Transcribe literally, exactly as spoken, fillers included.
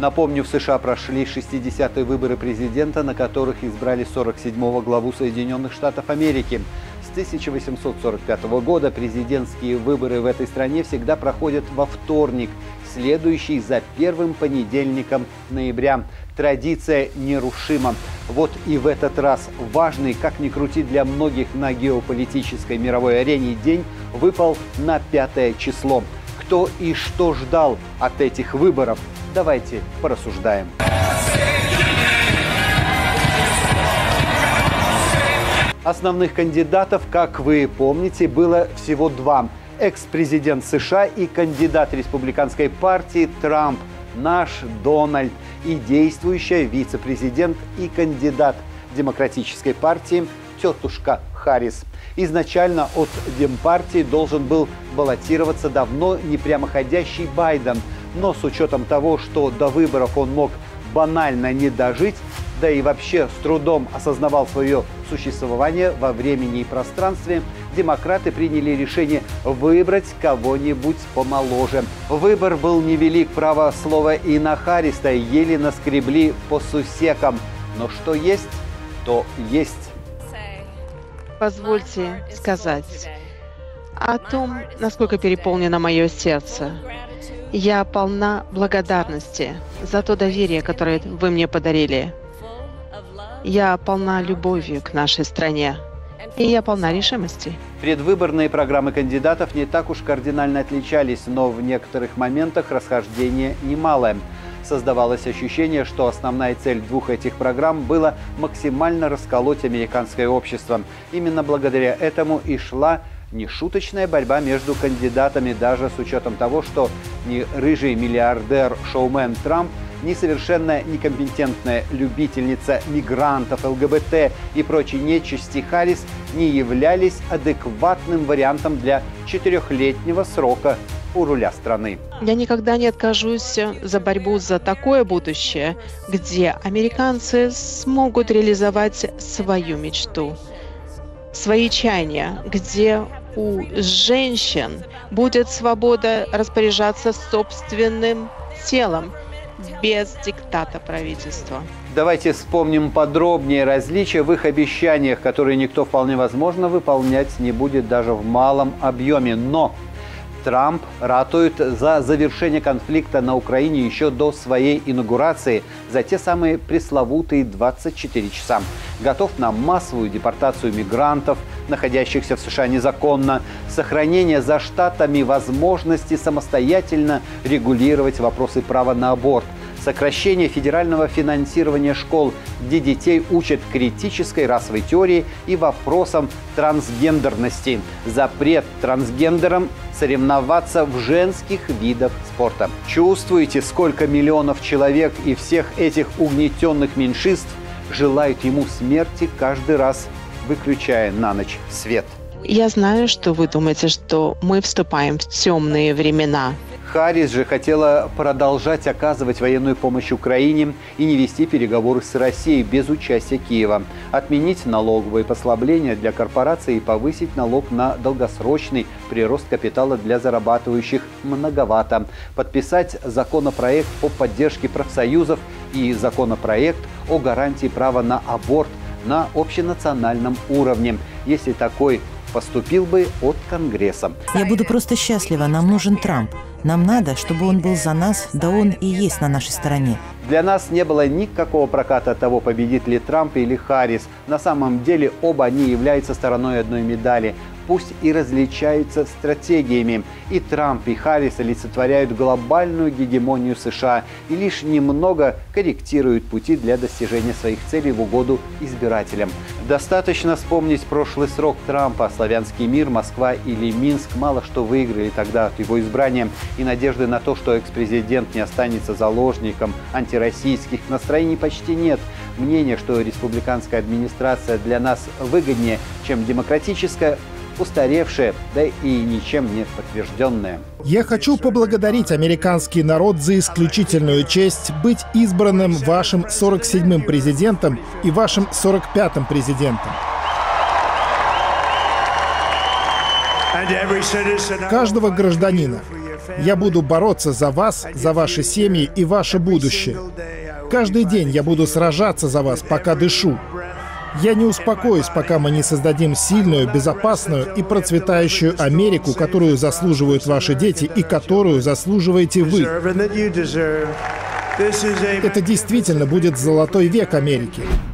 Напомню, в США прошли шестидесятые выборы президента, на которых избрали сорок седьмого главу Соединенных Штатов Америки. С тысяча восемьсот сорок пятого года президентские выборы в этой стране всегда проходят во вторник, следующий за первым понедельником ноября. Традиция нерушима. Вот и в этот раз важный, как ни крути для многих на геополитической мировой арене, день выпал на пятое число. Кто и что ждал от этих выборов? Давайте порассуждаем. Основных кандидатов, как вы помните, было всего два. Экс-президент США и кандидат республиканской партии Трамп, наш Дональд, и действующая вице-президент и кандидат демократической партии тетушка Харрис. Изначально от Демпартии должен был баллотироваться давно не прямоходящий Байден, но с учетом того, что до выборов он мог банально не дожить, да и вообще с трудом осознавал свое существование во времени и пространстве, демократы приняли решение выбрать кого-нибудь помоложе. Выбор был невелик, право слова, и на Харриса еле наскребли по сусекам. Но что есть, то есть. Позвольте сказать о том, насколько переполнено мое сердце. Я полна благодарности за то доверие, которое вы мне подарили. Я полна любовью к нашей стране. И я полна решимости. Предвыборные программы кандидатов не так уж кардинально отличались, но в некоторых моментах расхождение немалое. Создавалось ощущение, что основная цель двух этих программ была максимально расколоть американское общество. Именно благодаря этому и шла нешуточная борьба между кандидатами, даже с учетом того, что ни рыжий миллиардер-шоумен Трамп, ни совершенно некомпетентная любительница мигрантов, ЛГБТ и прочей нечисти Харрис не являлись адекватным вариантом для четырехлетнего срока у руля страны. Я никогда не откажусь за борьбу за такое будущее, где американцы смогут реализовать свою мечту, свои чаяния, где у женщин будет свобода распоряжаться собственным телом без диктата правительства. Давайте вспомним подробнее различия в их обещаниях, которые никто вполне возможно выполнять не будет даже в малом объеме. Но Трамп ратует за завершение конфликта на Украине еще до своей инаугурации, за те самые пресловутые двадцать четыре часа. Готов на массовую депортацию мигрантов, находящихся в США незаконно, сохранение за штатами возможности самостоятельно регулировать вопросы права на аборт, сокращение федерального финансирования школ, где детей учат критической расовой теории и вопросам трансгендерности, запрет трансгендерам соревноваться в женских видах спорта. Чувствуете, сколько миллионов человек и всех этих угнетенных меньшинств желают ему смерти каждый раз, выключая на ночь свет? Я знаю, что вы думаете, что мы вступаем в темные времена. Харрис же хотела продолжать оказывать военную помощь Украине и не вести переговоры с Россией без участия Киева, отменить налоговые послабления для корпораций и повысить налог на долгосрочный прирост капитала для зарабатывающих многовато, подписать законопроект по поддержке профсоюзов и законопроект о гарантии права на аборт на общенациональном уровне, если такой поступил бы от Конгресса. Я буду просто счастлива, нам нужен Трамп. Нам надо, чтобы он был за нас, да он и есть на нашей стороне. Для нас не было никакого проката от того, победит ли Трамп или Харрис. На самом деле оба они являются стороной одной медали, пусть и различаются стратегиями. И Трамп, и Харрис олицетворяют глобальную гегемонию США и лишь немного корректируют пути для достижения своих целей в угоду избирателям. Достаточно вспомнить прошлый срок Трампа. Славянский мир, Москва или Минск мало что выиграли тогда от его избрания. И надежды на то, что экс-президент не останется заложником антироссийских настроений, почти нет. Мнение, что республиканская администрация для нас выгоднее, чем демократическая, устаревшее, да и ничем не подтвержденное. Я хочу поблагодарить американский народ за исключительную честь быть избранным вашим сорок седьмым президентом и вашим сорок пятым президентом. Каждого гражданина Я буду бороться за вас, за ваши семьи и ваше будущее. Каждый день я буду сражаться за вас, пока дышу. Я не успокоюсь, пока мы не создадим сильную, безопасную и процветающую Америку, которую заслуживают ваши дети и которую заслуживаете вы. Это действительно будет золотой век Америки.